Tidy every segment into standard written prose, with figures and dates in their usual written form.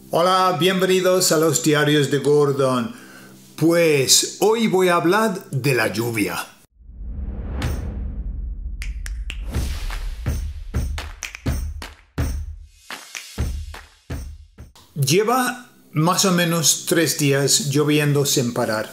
Hola, bienvenidos a los diarios de Gordon. Pues hoy voy a hablar de la lluvia. Lleva más o menos 3 días lloviendo sin parar.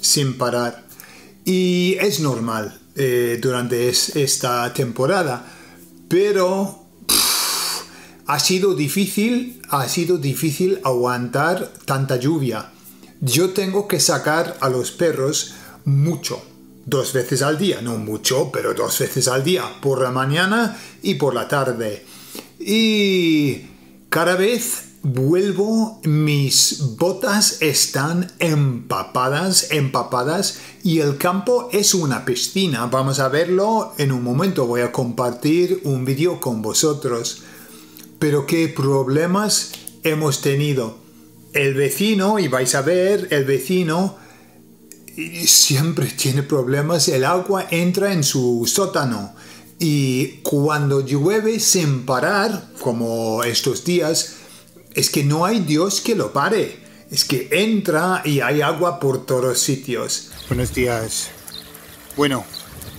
Y es normal durante esta temporada, pero ha sido difícil aguantar tanta lluvia. Yo tengo que sacar a los perros mucho, 2 veces al día, no mucho, pero 2 veces al día, por la mañana y por la tarde. Y cada vez vuelvo, mis botas están empapadas y el campo es una piscina. Vamos a verlo en un momento, voy a compartir un vídeo con vosotros. Pero qué problemas hemos tenido. El vecino, y vais a ver, el vecino siempre tiene problemas. El agua entra en su sótano. Y cuando llueve sin parar, como estos días, es que no hay Dios que lo pare. Es que entra y hay agua por todos sitios. Buenos días. Bueno,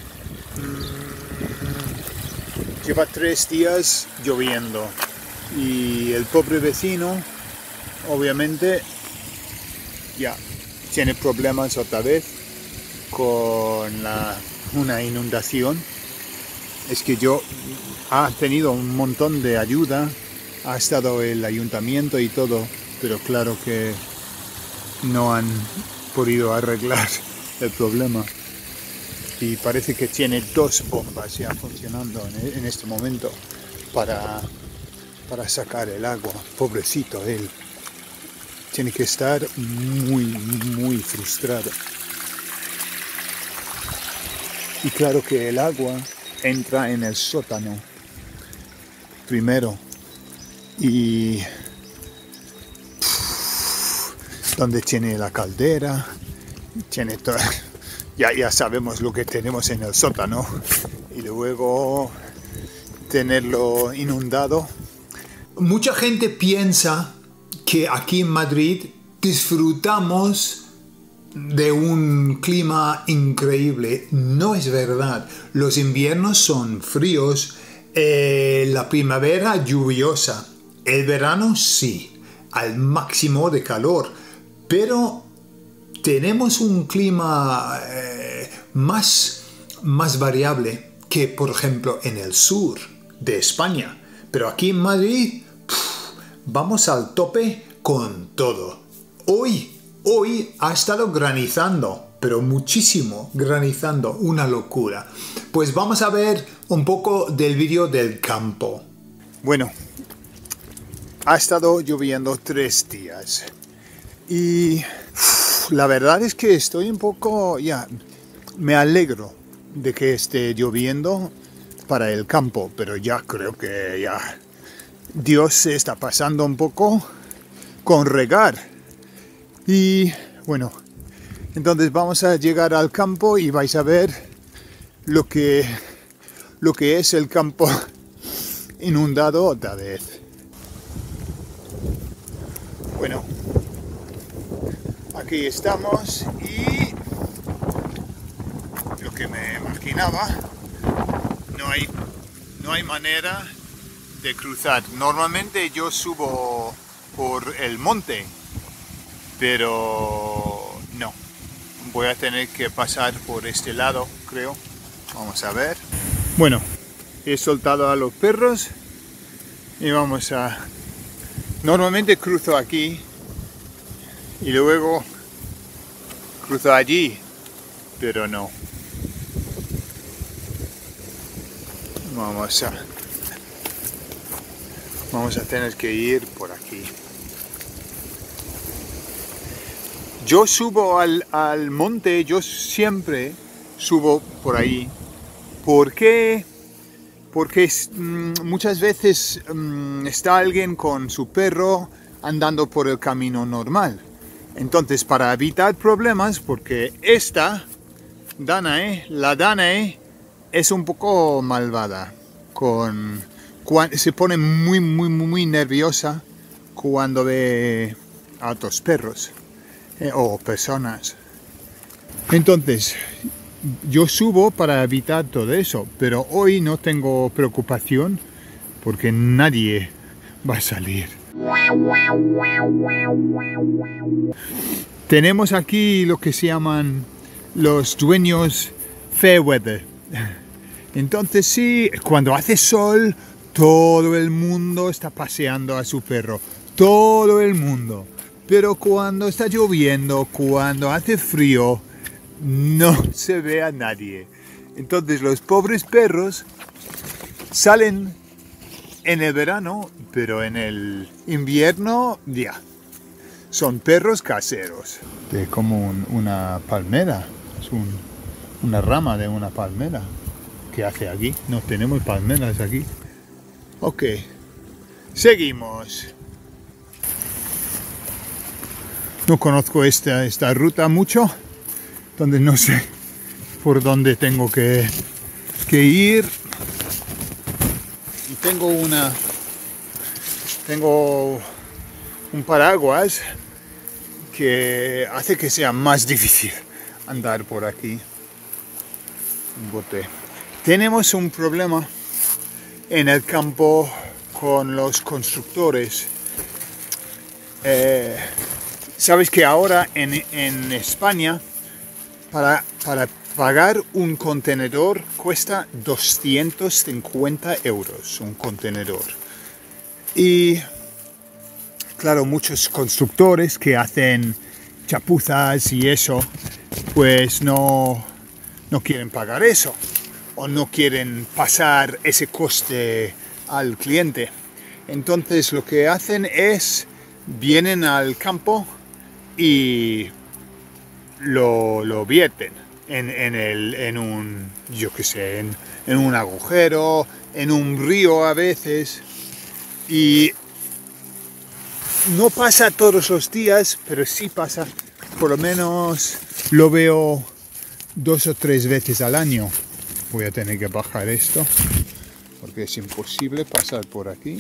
lleva 3 días lloviendo. Y el pobre vecino, obviamente, ya tiene problemas otra vez con una inundación. Es que ha tenido un montón de ayuda, ha estado el ayuntamiento y todo, pero claro que no han podido arreglar el problema. Y parece que tiene 2 bombas ya funcionando en este momento para sacar el agua. Pobrecito él. Tiene que estar muy frustrado. Y claro que el agua entra en el sótano primero. Y donde tiene la caldera, tiene todo. Ya sabemos lo que tenemos en el sótano. Y luego tenerlo inundado. Mucha gente piensa que aquí en Madrid disfrutamos de un clima increíble. No es verdad. Los inviernos son fríos, la primavera lluviosa, el verano sí, al máximo de calor, pero tenemos un clima más variable que, por ejemplo, en el sur de España. Pero aquí en Madrid vamos al tope con todo. Hoy ha estado granizando, pero muchísimo granizando, una locura. Pues vamos a ver un poco del vídeo del campo. Bueno, ha estado lloviendo 3 días. Y la verdad es que estoy un poco, me alegro de que esté lloviendo para el campo, pero ya creo que Dios se está pasando un poco con regar. Y bueno, entonces vamos a llegar al campo y vais a ver lo que es el campo inundado otra vez. Bueno, aquí estamos y lo que me imaginaba, no hay manera de cruzar. Normalmente yo subo por el monte, pero no. Voy a tener que pasar por este lado, creo. Vamos a ver. Bueno, he soltado a los perros y vamos a... Normalmente cruzo aquí y luego cruzo allí, pero no. Vamos a tener que ir por aquí. Yo subo al monte, yo siempre subo por ahí. ¿Por qué? Porque muchas veces está alguien con su perro andando por el camino normal. Entonces, para evitar problemas, porque la Danae es un poco malvada, se pone muy nerviosa cuando ve a otros perros o personas. Entonces, yo subo para evitar todo eso, pero hoy no tengo preocupación porque nadie va a salir. Tenemos aquí lo que se llaman los dueños fair weather. Entonces sí, cuando hace sol, todo el mundo está paseando a su perro. Todo el mundo. Pero cuando está lloviendo, cuando hace frío, no se ve a nadie. Entonces los pobres perros salen en el verano, pero en el invierno ya. Son perros caseros. Es como una palmera. Es una rama de una palmera. ¿Qué hace aquí? No tenemos palmeras aquí. Ok. Seguimos. No conozco esta ruta mucho. Donde no sé por dónde tengo que ir. Y tengo un paraguas que hace que sea más difícil andar por aquí. Un bote. Tenemos un problema en el campo con los constructores. Sabes que ahora en España para pagar un contenedor cuesta 250 euros un contenedor. Y claro, muchos constructores que hacen chapuzas y eso, pues no quieren pagar eso o no quieren pasar ese coste al cliente. Entonces lo que hacen es vienen al campo y lo vierten en un, yo qué sé, en un agujero, en un río a veces. Y no pasa todos los días, pero sí pasa, por lo menos lo veo 2 o 3 veces al año. Voy a tener que bajar esto, porque es imposible pasar por aquí.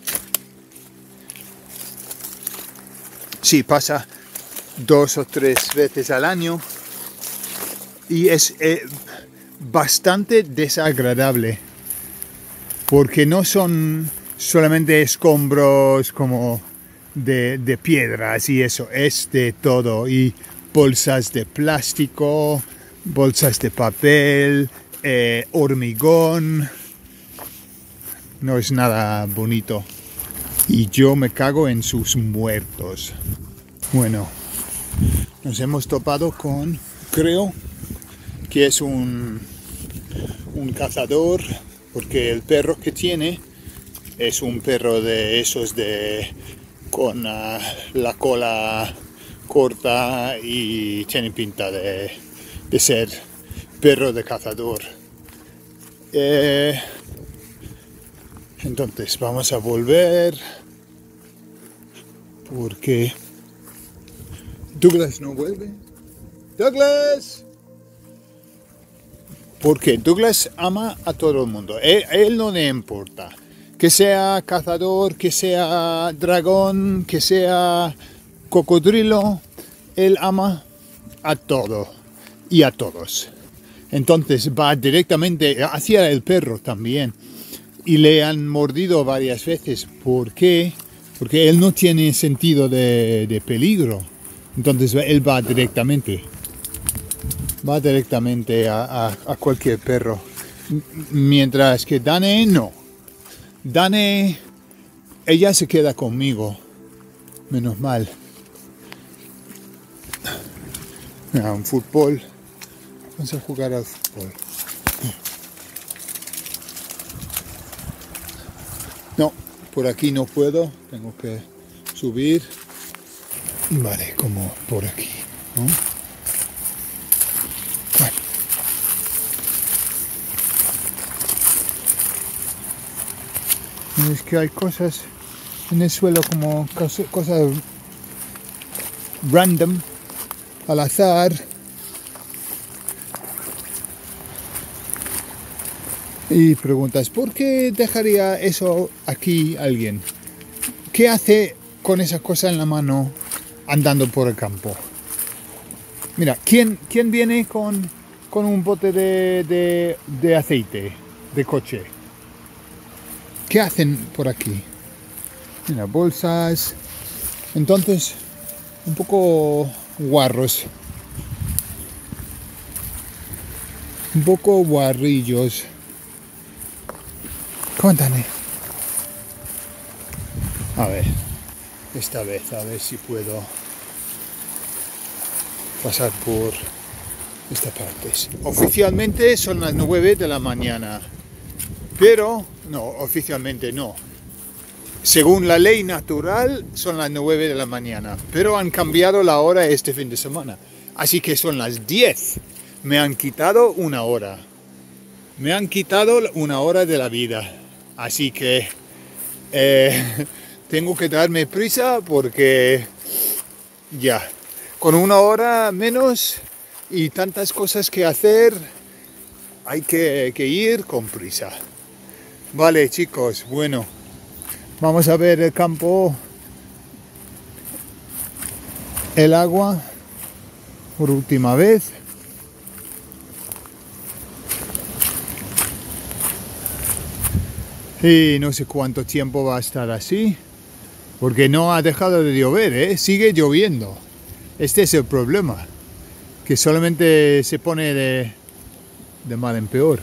Sí, pasa 2 o 3 veces al año y es bastante desagradable, porque no son solamente escombros como de piedras y eso, es de todo, y bolsas de plástico, bolsas de papel, hormigón. No es nada bonito y yo me cago en sus muertos. Bueno, nos hemos topado con, creo que es un cazador, porque el perro que tiene es un perro de esos con la cola corta y tiene pinta de ser perro de cazador. Entonces vamos a volver porque Douglas no vuelve. ¡Douglas! Porque Douglas ama a todo el mundo. Él no le importa. Que sea cazador, que sea dragón, que sea cocodrilo. Él ama a todo y a todos. Entonces va directamente hacia el perro también. Y le han mordido varias veces. ¿Por qué? Porque él no tiene sentido de peligro. Entonces él va directamente a cualquier perro. Mientras que Dane no. Dane, ella se queda conmigo. Menos mal. Mira, un fútbol. Vamos a jugar al fútbol. No, por aquí no puedo. Tengo que subir. Vale, como por aquí, ¿no? Bueno. Es que hay cosas en el suelo como cosas random, al azar. Y preguntas, ¿por qué dejaría eso aquí alguien? ¿Qué hace con esa cosa en la mano andando por el campo. Mira, ¿quién viene con un bote de aceite de coche? ¿Qué hacen por aquí? Mira, bolsas. Entonces, un poco guarros. Un poco guarrillos. Cuéntame. A ver, esta vez, a ver si puedo pasar por esta parte. Oficialmente son las 9 de la mañana, pero no, oficialmente no. Según la ley natural son las 9 de la mañana, pero han cambiado la hora este fin de semana. Así que son las 10. Me han quitado una hora. Me han quitado una hora de la vida. Así que tengo que darme prisa porque ya, con una hora menos y tantas cosas que hacer, hay que ir con prisa. Vale, chicos, bueno, vamos a ver el campo, el agua, por última vez. Y no sé cuánto tiempo va a estar así, porque no ha dejado de llover, ¿eh? Sigue lloviendo. Este es el problema, que solamente se pone de mal en peor.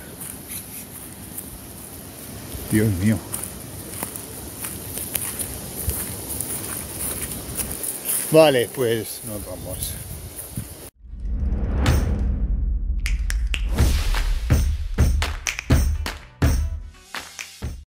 Dios mío. Vale, pues nos vamos.